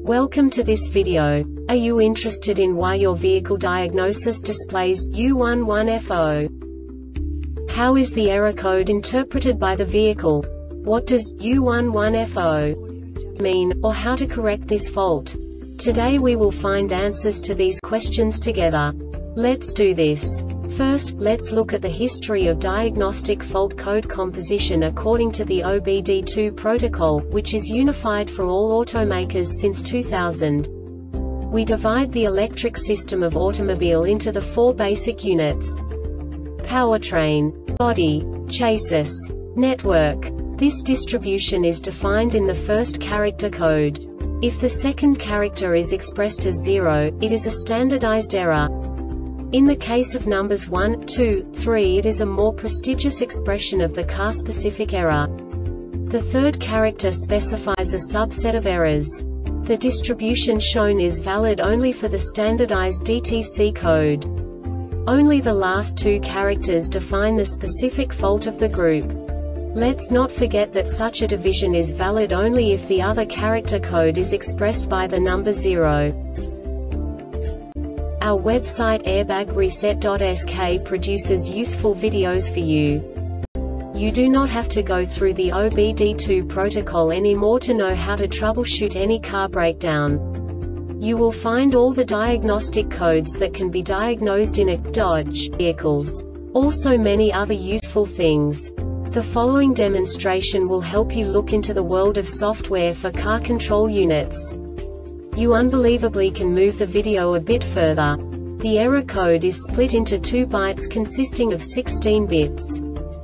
Welcome to this video. Are you interested in why your vehicle diagnosis displays U11FO? How is the error code interpreted by the vehicle? What does U11FO mean, or how to correct this fault? Today we will find answers to these questions together. Let's do this. First, let's look at the history of diagnostic fault code composition according to the OBD2 protocol, which is unified for all automakers since 2000. We divide the electric system of automobile into the four basic units: powertrain, body, chassis, network. This distribution is defined in the first character code. If the second character is expressed as 0, it is a standardized error. In the case of numbers 1, 2, 3, it is a more prestigious expression of the car-specific error. The third character specifies a subset of errors. The distribution shown is valid only for the standardized DTC code. Only the last two characters define the specific fault of the group. Let's not forget that such a division is valid only if the other character code is expressed by the number 0. Our website airbagreset.sk produces useful videos for you. You do not have to go through the OBD2 protocol anymore to know how to troubleshoot any car breakdown. You will find all the diagnostic codes that can be diagnosed in a Dodge vehicles. Also many other useful things. The following demonstration will help you look into the world of software for car control units. You unbelievably can move the video a bit further. The error code is split into 2 bytes consisting of 16 bits.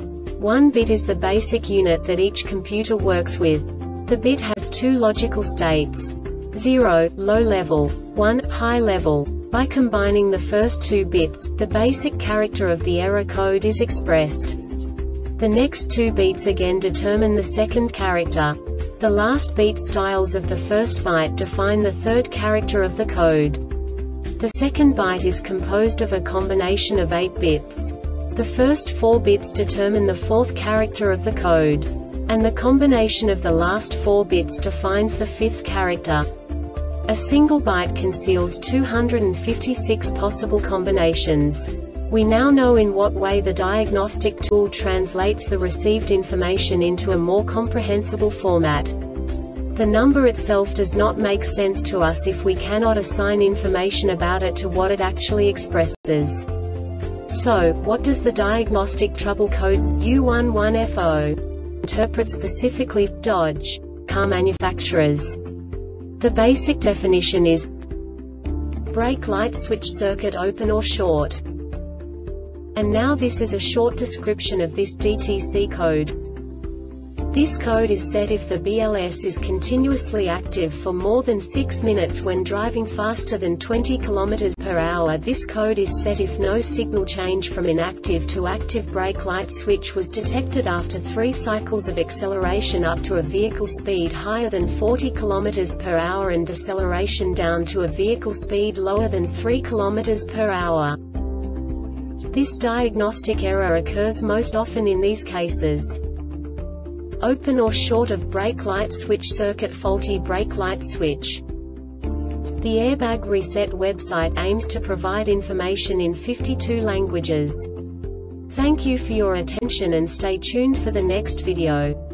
1 bit is the basic unit that each computer works with. The bit has 2 logical states: 0, low level, 1, high level. By combining the first 2 bits, the basic character of the error code is expressed. The next 2 beats again determine the second character. The last beat styles of the first byte define the third character of the code. The second byte is composed of a combination of 8 bits. The first 4 bits determine the fourth character of the code. And the combination of the last 4 bits defines the fifth character. A single byte conceals 256 possible combinations. We now know in what way the diagnostic tool translates the received information into a more comprehensible format. The number itself does not make sense to us if we cannot assign information about it to what it actually expresses. So, what does the diagnostic trouble code U11FO interpret specifically for Dodge car manufacturers? The basic definition is brake light switch circuit open or short. And now this is a short description of this DTC code. This code is set if the BLS is continuously active for more than 6 minutes when driving faster than 20 km/h. This code is set if no signal change from inactive to active brake light switch was detected after 3 cycles of acceleration up to a vehicle speed higher than 40 km/h and deceleration down to a vehicle speed lower than 3 km/h. This diagnostic error occurs most often in these cases: open or short of brake light switch circuit, faulty brake light switch. The Airbag Reset website aims to provide information in 52 languages. Thank you for your attention and stay tuned for the next video.